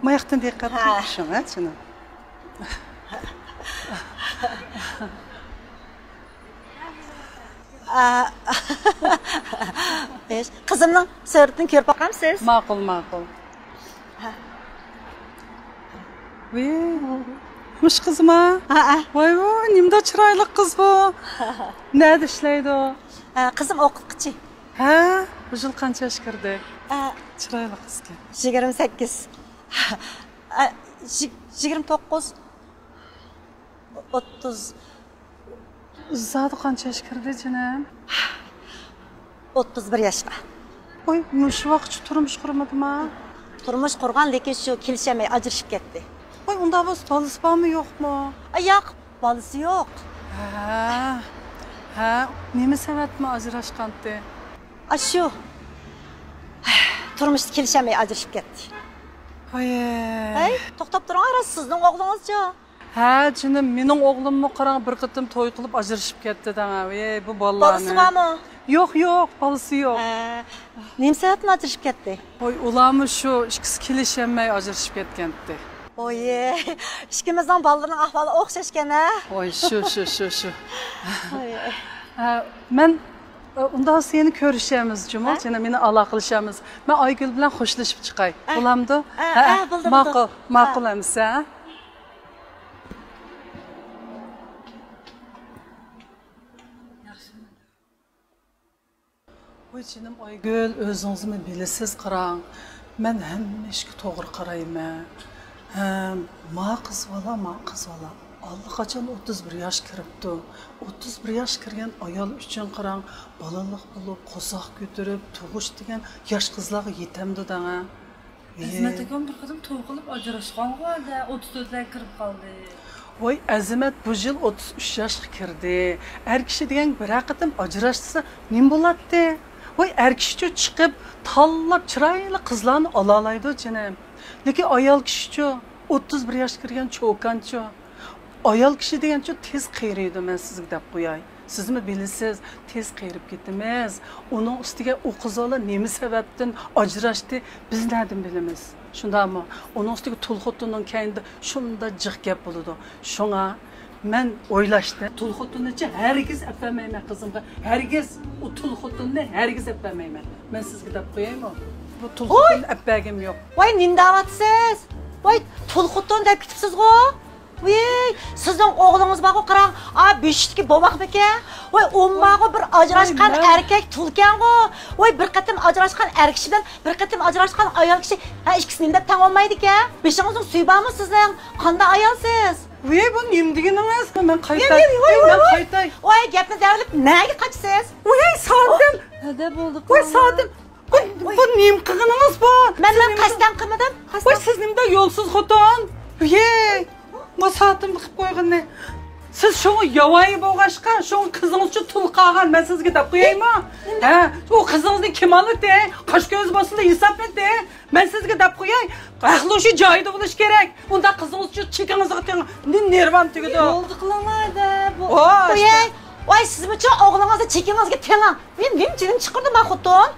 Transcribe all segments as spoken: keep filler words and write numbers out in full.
Mayaqdan diqqat qilishim, ha, canım. Beş, kızımның suratını görüp bakamsız? Ma'qul, ma'qul. Voy, mush qizmi? Ha, ha. Voy, voy, nimda chiroyli qiz bu. Nerede ishlaydi o? Kızım o'qituvchi. Ha, bu yil qancha yosh kirdi? Chiroyli qizga. yigirma sakkiz. yigirma to'qqiz. o'ttiz. Zodi qancha yosh kirdi, canım? o'ttiz bir yoshga. Voy, shu vaqtcha turmush qurmadimi? Turmush qurgan, lekin shu kelishmay ajrashib ketdi. Voy, unda bu bolasi bormi, yo'qmi? Yo'q, bolasi yo'q. Ha. Ha, nima sababmi ajrashgandi? Shu. Turmushda kelishmay ajrashib ketdi. Voy. Hey, to'xtab turing, sizning o'g'lingiz-chi? Ha, canım, mening o'g'limni qarang, bir qitim to'y qilib ajrashib ketdi dama. Ey, bu bolalarni. Bolasi bormi? Yo'q, yo'q, bolasi yo'q. Nima sababdan ajrashib ketdi? Voy, ularmi shu ikkisi kelishmay ajrashib ketgandi. Oy, ikkimizning bolalarning ahvoli o'xshash ekan-a? Voy, shu, shu, shu, shu. Ha, men unda seni ko'rishamiz, Jumol, yana meni aloqalashamiz. Men Aygul bilan xo'shlashib chiqay. Bo'lamdi? Ha, bo'ldi. Ma'qul, ma'qul emas, ha? Voy, canım Aygul, o'zingizni bilasiz, qarang. Men hamma ishga to'g'ri qarayman. Ha, ma qiz bola, ma qiz bola. Allaqachon o'ttiz bir yosh kiribdi. o'ttiz bir yosh kirgan ayol uchun qarang, bolaliq bo'lib, qo'soq ko'tarib, tug'ish degan yosh qizlarga yetamdi danga. Azimat akam bir qadim to'y qilib ajrashgan holda o'ttiz to'rtlarga kirib qoldi. Voy, Azimat bu yil o'ttiz uch yoshga kirdi. Er kishi degan bir qatim ajrashsa, nima bo'ladi? Voy, er kishi chiqib, tanlab chiroyli qizlarni ola oladi, canım. Lekin ayol kishi o'ttiz bir yosh kirgan cho'kanchi. Ayol kishi degancha tez qayraydi, men sizga deb qo'yay. Sizmi bilasiz, tez qayrib ketamiz. Uning ustiga u qizlar nima sababdan ajrashdi, biz nereden bilamiz? Shundami? Uning ustiga Tulxotinning kayinda shunda jiq gap bo'ladi. Shunga men o'ylashdim. Tulxotinni hergiz apamayman qizimga. Hergiz u Tulxotinni hergiz apamayman. Men sizga deb qo'yaymi? Bu Tulxotin apagim yo'q. Voy, nindavatsiz? Voy, Tulxotin deb ketibsiz-ku? Voy, sizning o'g'lingiz bor-ku, qarang, a beshikki bo'vaqmiki? Voy, o'mmaga bir ajrashgan erkak tulkan-ku. Voy, bir qatim ajrashgan er kishi bilan bir qatim ajrashgan ayol kishi, ha ikkisini deb tang olmaydi-ku. Beshingizning suyi bormi sizning? Qanday ayolsiz? Voy, bu nima deganingiz? Men qaytay. Men qaytay. Voy, gapni davrlab nega qochsiz? Voy, Sodim. Nada bo'ldi? Voy, Sodim. Bu nima qilganingiz bu? Men men qasdan qilmadim. Voy, siz nimda yo'lsiz xotin? Voy, bu Sodim qilib qo'yganni. Siz shu yavoyi bo'lg'ashqa, shu qizingiz uchun tul qolgan, men sizga deb qo'yaymi? Ha, u qizingizni kim oldi? Qosh ko'z bo'lsa hisob etdi. Men sizga deb qo'yay. Aqli shu joyida bo'lish kerak. Unda qizingiz uchun chekingizga teng, nervam tegadi. Bo'ldi qilamaydi. Voy, voy, siz uchun o'g'lingizni chekingizga teng. Men nim jinim chiqirdim, men xotin.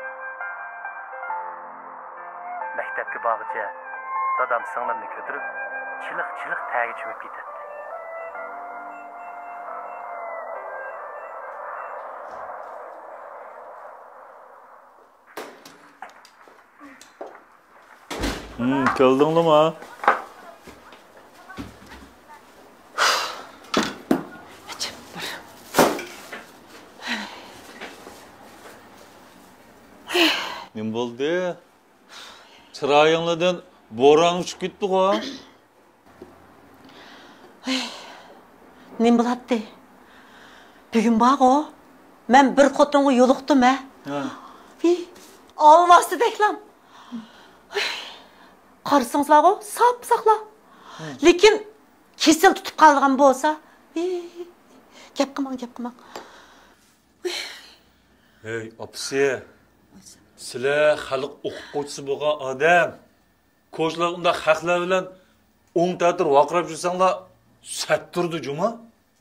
Maktabga borguncha dadam singlimni ko'tarib, chiliq-chiliq tagiga cho'mib ketadi. Hmm, keldingmi ma? Nim bo'ldi? Chiroyinglardan bo'ron uchib ketdi-ku. Nim bo'ladi? Bugun bor-ku, men bir xotinga yo'liqdim, ha. Ha. Olmasdi deklam. Qarsangiz bor-ku, sap saqla. Lekin kesel tutib qolgan bo'lsa, gap qilmang, gap qilmang. Hey, opsi. Sizlar xalq o'qituvchisi bo'lgan odam. Ko'chlar unda haqlar bilan o'ng ta'tir vaqirab yursanglar, sat turdi juma.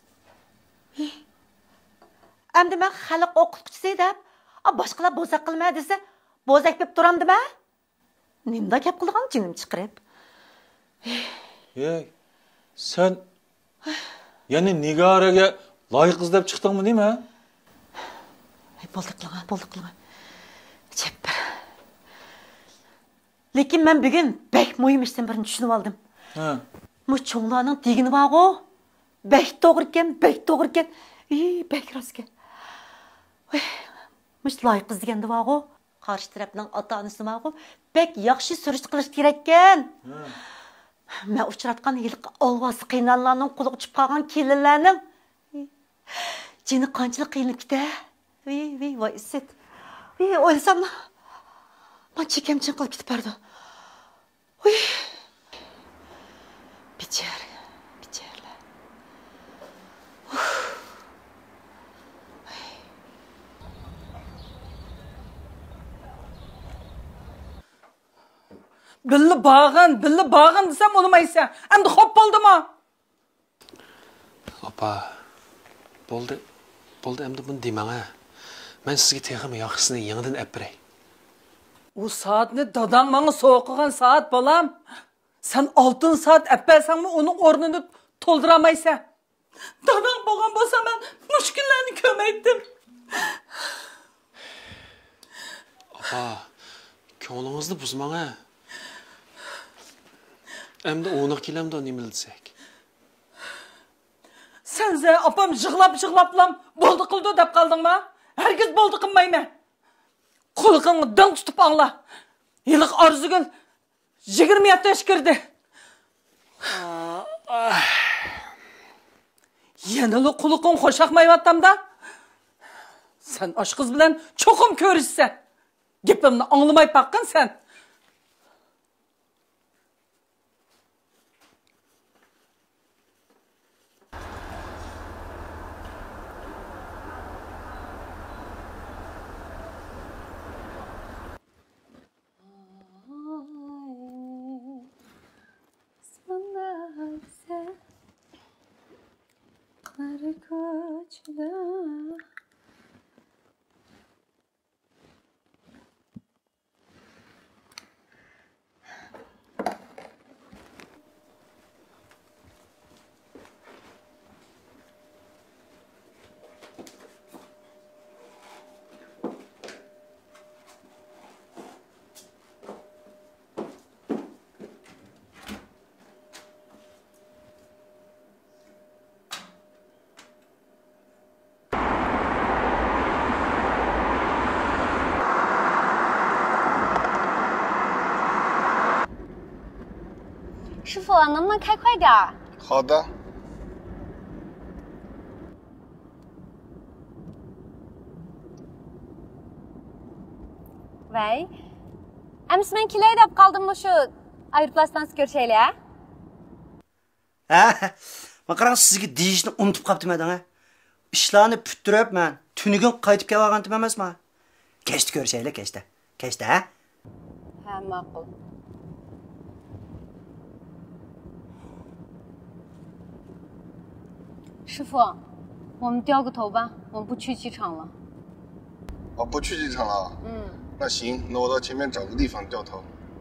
Endi men xalq o'qituvchisi deb, boshqalar bo'zaq qilmay desa, bo'zaq deb turamdimi? Nimda gap qilgan jinim chiqirib. Ey, sen yani Nigara'ga layık kız dep çıktın mı değil mi? Bo'ldi qilgan, bo'ldi qilgan. Chepper. Lekin men bugun bek muhim ishdan birini tushunib oldim. Ha. Bu cho'nglarning degini bor-ku. Bek to'g'ri ekan, bek to'g'ri ekan. Ey, bek rost ekan. Voy, mush layık qiz deganda bor-ku. Qarshi tarafning ota-onasi bor-ku. Bek yaxshi surish qilish kerak ekan. Men uchratgan yilqi olvasi qiynallarning quliga tushib qolgan kelinlarning jini qanchalik qiynalib ketdi. Voy, voy, voy, isit. Voy, o'ylsam, men chekam-chin qilib ketib berdi. Voy. Bichar, bicharlar. Billi bağın, billi bağın desem olmaysa. Endi hop oldu mu? Opa, bo'ldi. Bo'ldi, endi buni demang ha. Men sizga texim yaxshisini yangidan apray. O saatni dadang bana soğuqıgan saat balam. Sen altın saat əpəlsən mi onun ornunu tolduramaysan. Dadang boğan bolsa ben müşküllerini kömeydim. Opa, ko'nglingizni buzmang ha. Endi o'naq kelamda nima desek. Sen ze apam jığlap jığlaplam boldu qıldı dep qaldın mı? Herkes boldu qılmayma. Kulqını dın tutup anla. Yılıq Arzugül yigirma yetti yaş kirdi. Yanılı kulqın xoşaqmayvattam da. Sen aş kız bilen çokum körüşsen. Gepimni anlamay baqqın sen. 师傅，能不能开快点儿？ 好的。 Vay. Ems men kilay dep kaldım mı şu aeroplastan görüşeyle ha? Ha, men qarang sizga deyishni unutib qaptim adang ha. Ishlarni putirib men tunigun qaytib kelgandim emasmi? Kechda ko'rishaylik, kechda. Kechda, ha? Ha, ma'qul. 师傅，我们掉个头吧，我们不去机场了。 哦，不去机场了？嗯。那行，那我到前面找个地方掉头。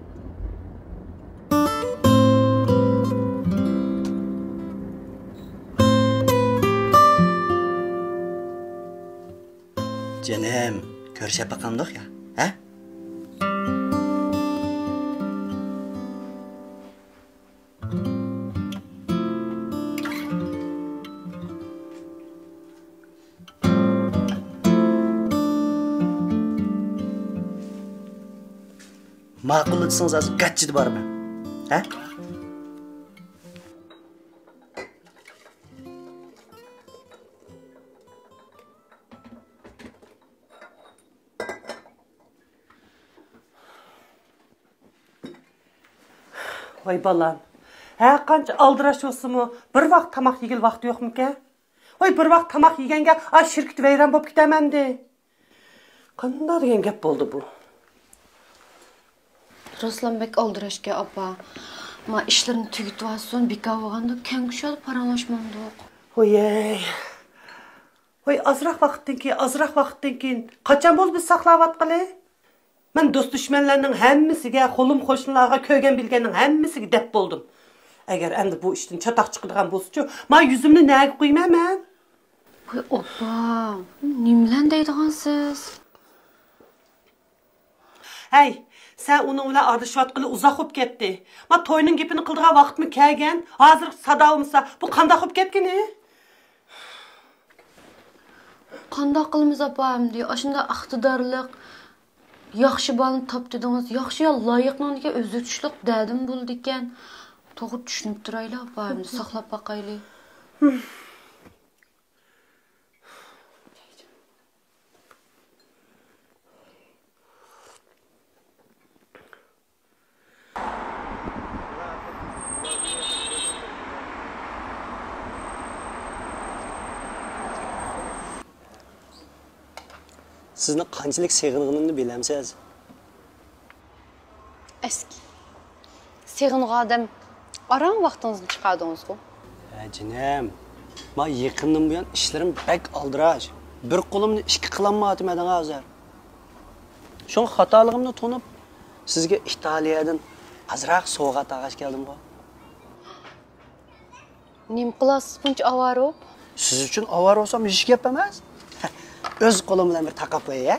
Canım, görüşe bakalım ya, ha? Ma'qul etsangiz hozir gachchidi bormi? Ha? Vay balam. Ha qancha aldirash bo'lsa-mu, bir vaqt tamoq yegil vaqti yo'qmi-ka? Voy bir vaqt tamoq yeganga a shirkit vayron bo'lib ketaman-de. Qanday degan gap bo'ldi bu? Ruslanbek aldırışke abba. Ma işlerini tügütüp alsın, beka olganda kengişalı paranlaşmamdık. Oy. Oy azraq vaqtdan keyin, azraq vaqtdan keyin qachon bo'lib biz saqlavatqili? Men do'st dushmanlarning hammasiga, qo'lim qo'shnilarga, ko'rgan bilganning hammasiga deb bo'ldim. Eğer endi bu işten çatak çıkıdığan bolsa, ma yüzümni näge koymayman men? Voy opa, nimlen deydigansiz? Hey, sen onun bilan ardışıvatqılı uzaq olub ketdi. Ma toyning gepini qildigan vaqtmi kelgan? Hozir sadavımsa bu qandaq olub ketgini? Qandaq qilimiz opa endi? Aşında iqtidarlıq, yaxşı balını tap dediniz. Yaxşıya layiqlan degan özütüşlük dədim buldu ekan. To'g'ri tushunib turayli opa endi, saqlab baqayli. Sizni qanchalik seg'inganimni bilamsiz? Eski. Seg'ingan odam aram vaqtingizni chiqardingiz-ku. Ha, jinam. Men yaqindan buyon ishlarim bak aldirash. Bir qo'limni ikki qilolmadim edim hozir. Şoň xatoligimni tonib, sizga Italiyadan azroq sovg'at ag'ash keldim-ku. Nim qilasiz buncha avaro? Siz uchun avaro olsam hech gap emas. Öz qo'lim bilan bir taqab qo'yay.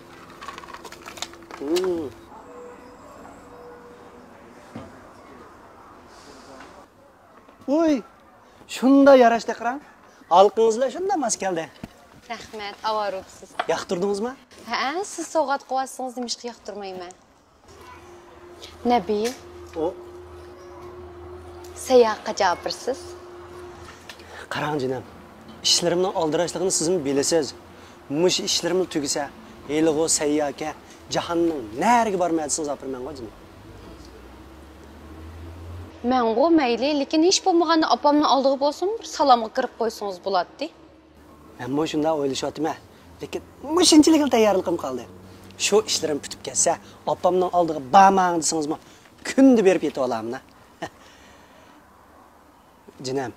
Hmm. Oy, shunda yarashdi qarang. Alqingizlar shunda mas keldi. Rahmat, avaropsiz. Yoqtirdingizmi? Ha, siz sovg'at qo'yasiz, nimishqa yoqtirmayman. Nabiy. O. Sayyoqqa jabirsiz. Qarang jinam. İşlerimden aldırışlığını sizin bilesiz. Muş işlerimni tugisa, eligo sayyoka, jahannam nerga bormaysınız apırman qo'jini. Men go mayli, lekin hech bo'lmaganda opamni oldiga bo'lsin, bir salomga kirib qo'ysangiz bo'ladi. Men mo shunda o'ylashyapman, lekin mushinchilik tayyorligim qoldi. Shu ishlarim bitib ketsa, opamning oldiga bormang desingizmi, kunda berib yetib olaman. Jinam.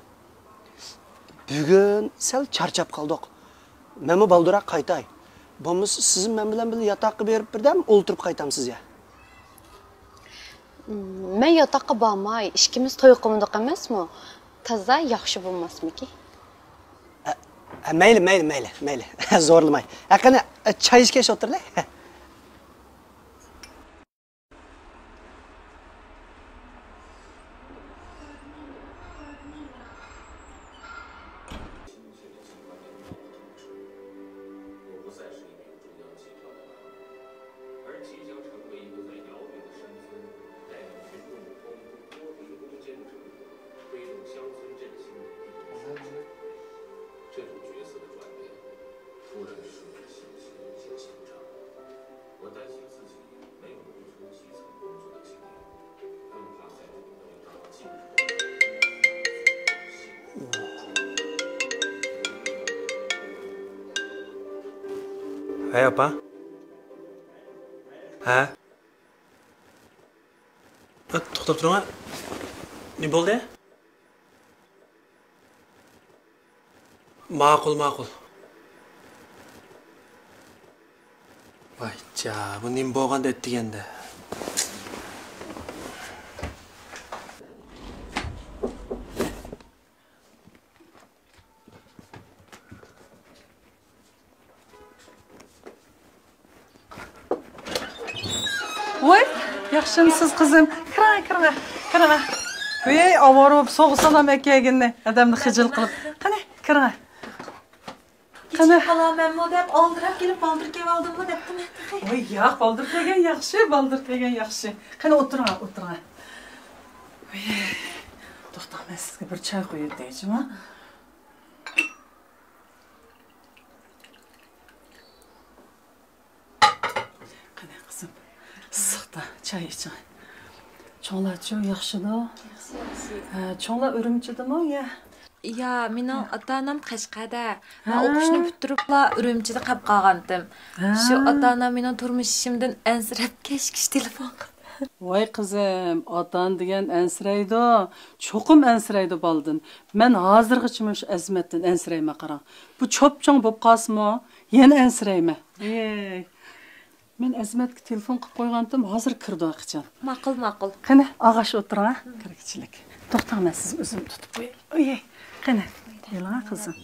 Bugun sal charchab qoldik. Menmi balduroq qaytay. Bo'lmasa siz men bilan birga yotoqqa berib birdan o'ltirib qaytamsiz ya. Men yotoqqa bormay, ishkimiz to'y qilmoq emasmi? Toza yaxshi bo'lmasmiki? Mayli, mayli, mayli, mayli. Zo'rlamay. Qani choy ishga o'tirlar. Hey opa. Ha? To'xtab turing. Ne bo'ldi? Ma'qul, ma'qul. Vaycha, bu nim bo'lganda aytganda. Voy, yaxshimisiz qizim? Kira, kira, kira. Voy, avaro bo'lib so'g'salam ekanginni, odamni xijil qilib. Qani, kira. Qani qalamanmi deb oldirib kelib baldir kelib oldimmi debdimi? Voy, yo'q, baldir kelgan yaxshi, baldir kelgan yaxshi. Qani o'tiring, o'tiring. Voy, to'xtang, sizga bir choy qo'yib deychimi? Qani qizim, issiqda choy iching. Cho'nglar-chi yaxshida? Yaxshi, yaxshi. Ha, cho'nglar Urumchidami ya? Ya, mening ota-onam Qashqada. Men o'qishni bitiribla Urumchida qolib qolgandim. Shu ota-onam mening turmushimdan ansirab kashkish telefon qildi. Voy qizim, otan degan ansiraydi. Cho'qim ansiraydi boldin. Men hozirgacha shu azmatdan ansirayman qarang. Bu cho'pcho'ng bo'lib qolsimi, yana ansirayman. Ey. Men azmatga telefon qilib qo'ygandim, hozir kirdi vaqtcha. Ma'qul, ma'qul. Qani, og'ash o'tiring, kirgichilik. To'xtang, men sizni o'zim tutib qo'yay. Oy, qani. Yelga qizim.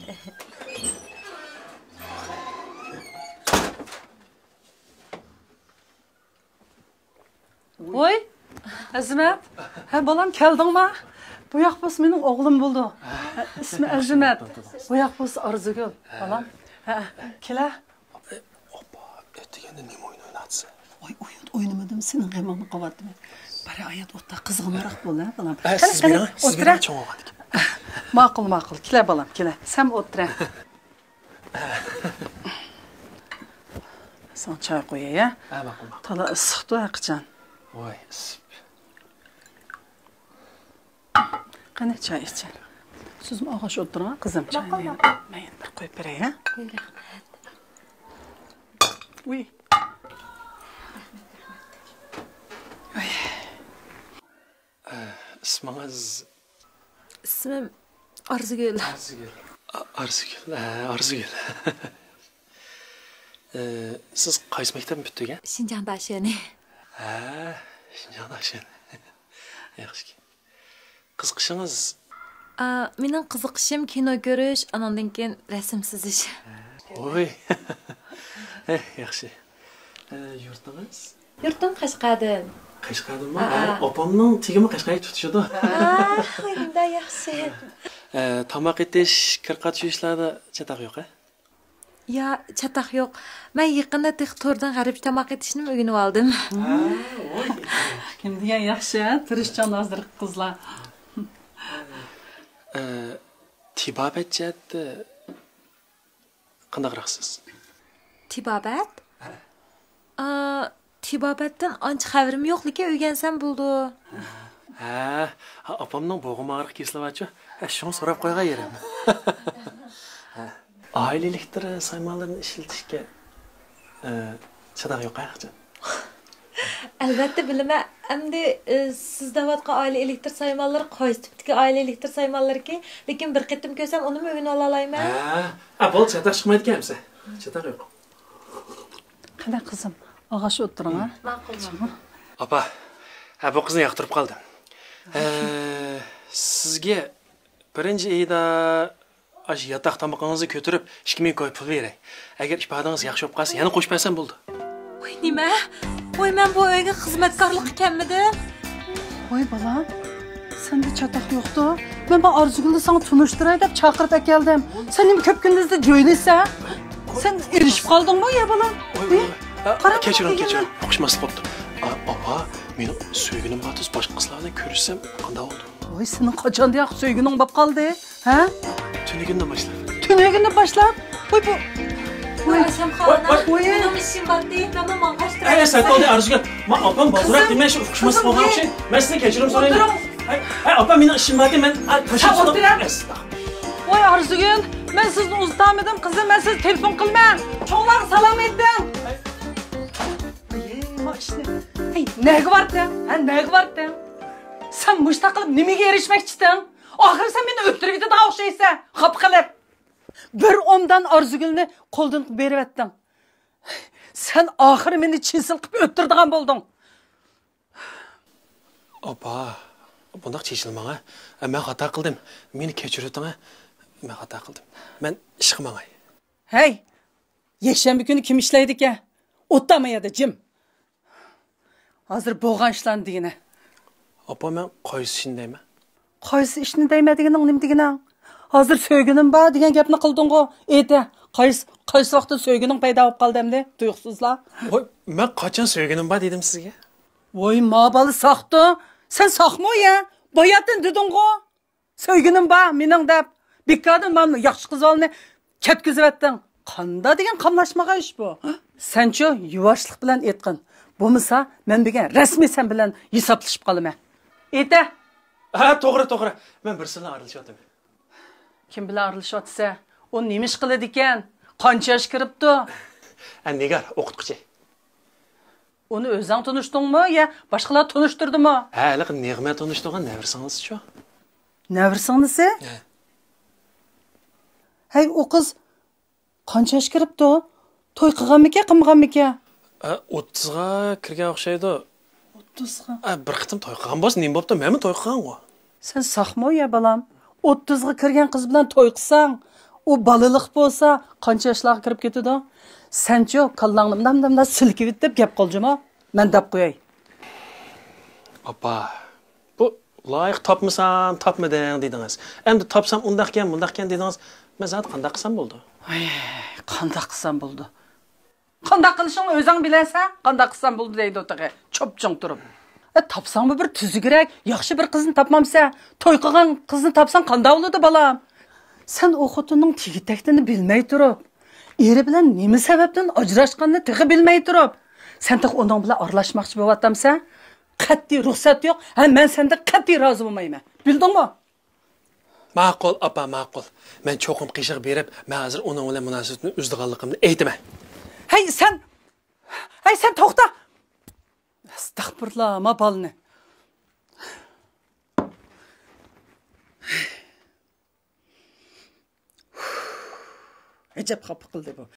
Voy, Azimat. Ha, bolam keldingmi? Bu yoq bo'lsa mening o'g'lim bo'ldi. Ismi Azimat. Bu yoq bo'lsa Arzugul. Bolam. Ha, kela. Oppa, ertaganda nima o'yin o'ynatsa? Voy, o'yin o'ynamadim, sening g'amingni qo'ydim. Bari oyat o'tda qizg'inroq bo'l, ha, bolam. Siz bilan, siz bilan cho'g'adik. Ma'qul, ma'qul. Kela bolam, kela. Sen o'tira. Sen choy qo'yay, ha? Ha, ma'qul. To'la issiqdi, qichon. Voy, isib. Qani choy iching. Siz og'ash o'tiring, qizim choyni. Men bir qo'yib beray, ha? Uy. Uy. Ismingiz Ismim Arzugul. Arzugul. Arzugul, Arzugul. Siz qaysi maktabni bitirgan? Shinjan Dashani. Ha, Shinjan Dashani. Yaxshi. Qiziqishingiz? Mening qiziqishim kino ko'rish, anandan keyin rasm chizish. Voy. Yaxshi. Yurtingiz? Yurtim Qashqadan. Qashqadanmi? Opamning tegimi Qashqaga tutishadi. Ha, unda yaxshi. Tomoq etish, kirqat ishlarda chataq yo'q, ha? Ya, chataq yo'q. Men yaqinda Textordan g'arib tomoq etishni o'rganib oldim. Ha, voy. Kim degan yaxshi, tirishchan hozir qizlar. Tibobat jihati qandaqroqsiz? Tibobat? Ha. Tibobatdan ancha xabarim yo'q, lekin o'rgansam bo'ldi. Ha, opamning bo'g'im og'riq kesilib-chi. Shuni so'rab qo'ygan yerim. Oila elektr saymonlarini ishlatishga chadaq yo'q, yaxshi. Albatta bilaman. Endi siz davatga oila elektr saymonlari qaysi tipdagi oila elektr saymonlarki, lekin bir qatim ko'rsam uni o'rganib ola olmayman. Ha, a bo'l chataq chiqmaydi ekansa. Chataq yo'q. Qani qizim, og'ash o'tiring, ha? Ma'qul. Opa, ha bu qizni yoqtirib qoldi. Sizga birinchi oyda ash yataq tomoqingizni ko'tarib ikki ming ko'y pul beray. Agar ifodangiz yaxshi bo'lib qolsa, yana qo'shib bersam bo'ldi. Voy, nima? Voy, men bu uyga xizmatkorlik qilganmidi? Voy bolam, senda chataq yo'qdi. Men bu Arzugulni sana tunishtiray deb chaqirib keldim. Sen nima ko'p kunduzda jo'ylaysan? Sen erishib qoldingmi, ya bolam? Kechiring, kechiring. O'qishmaslik qopti. Opa, men sevgilim batiz boshqa qizlarni ko'rishsam, qanday bo'ldi? Voy, sening qachon deyoq sevgiling bo'lib qoldi, ha? Tunigundan boshlab. Tunigundan boshlab? Voy bu Voy, Asam xona. Voy, mening ishim bor deydi, men maqashtirib. Ay, sen to'g'ri Arzugul. Men opam bozorga demay shu o'qishmaslik bo'lgan o'xshay. Men sizdan kechirim so'rayman. Ay, ay, opam mening ishim bor, men tashab o'tiraman. Voy Arzugul, men sizni uzatmadim, qizim, men siz telefon qilmang. Cho'g'lar salom etdim. Hey, nega bording? Ha, nega bording? Sen mushta qilib nimaga erishmoqchisan? Oxir sen meni o'tirgida da o'xshaysan, xop qilib. Bir omdan Arzugulni qo'ldan berib etding. Sen oxir meni chisil qilib o'tirdigan bo'lding. Opa, bundaq chechilmang-a. Men xato qildim. Meni kechiring-a. Men xato qildim. Men ish qilmangay. Hey, yakshanba kuni kim ishlaydi ekan? O'tamayadi, jim. Hozir bo'lgan ishlarni degina. Opa, men qaysi ishni deyman? Qaysi ishni deyman deganing nima deganing? Hozir sevginim bor degan gapni qilding-ku. Edi, qaysi qaysi vaqtda sevgining paydo bo'lib qoldi endi, tuyuqsizlar. Voy, men qachon sevginim bor dedim sizga? Voy, mabali saqdi. Sen saqmo ya? Boyatdan deding-ku. Sevginim bor mening deb. Bekardan men yaxshi qizolni ketkizib etding. Qanda degan qamlashmagan ish bu. Sen-chi yuvoshlik bilan aytqin. Bo'lmasa, men degan rasmiy sen bilan hisoblashib qolaman. Edi. Ha, to'g'ri, to'g'ri. Men bir sizdan ayrilishyapman. Kim bilan ayrilishyapsa, u nima ish qiladi ekan? Qancha yosh kiribdi? Ha, Nigar, o'qituvchi. Uni o'zing tanishdingmi yo boshqalar tanishtirdimi? Ha, hali Nig'mat tanishtirgan navrsangiz-chi? Navrsingisi? Ha. Hey, u qiz qancha yosh kiribdi? To'y qilganmi-ki, qilmaganmi-ki? o'ttizga kirgan o'xshaydi. o'ttizga. Bir qitim to'y qilgan bo'lsa, nima bo'pti? Menmi to'y qilgan-ku? Sen saqmo ya balam. o'ttizga kirgan qiz bilan to'y qilsang, u balaliq bo'lsa, qancha yoshlarga kirib ketadi? Sencho kallangni namdamda silkib deb gap qoljima. Men deb qo'yay. Opa, bu loyiq topmasam, topmadim dedingiz. Endi topsam undaqkan, bundaqkan dedingiz. Men zat qanday qilsam bo'ldi? Ay, qanday qilsam bo'ldi? Qanday qilishingni o'zing bilasan, qanday qilsam bo'ldi deydi o'tag'i. Cho'pchong turib. E, topsangmi bir tuzukrak, yaxshi bir qizni topmamsa, to'y qilgan qizni topsang qanday bo'ladi balam? Sen o xotinning tigitakini bilmay turib, eri bilan nima sababdan ajrashganini tig'i bilmay turib, sen tig' uning bilan aralashmoqchi bo'layapsan? Qat'iy ruxsat yo'q. Ha, men senda qat'iy rozi bo'lmayman. Bildingmi? Ma'qul, opa, ma'qul. Men cho'qim qiyshiq berib, men hozir uning bilan munosabatni uzdiganligimni aytaman. Hey sen, hey sen to'xta. Astagfirullah, ma balni. Acab xafa qildi bu.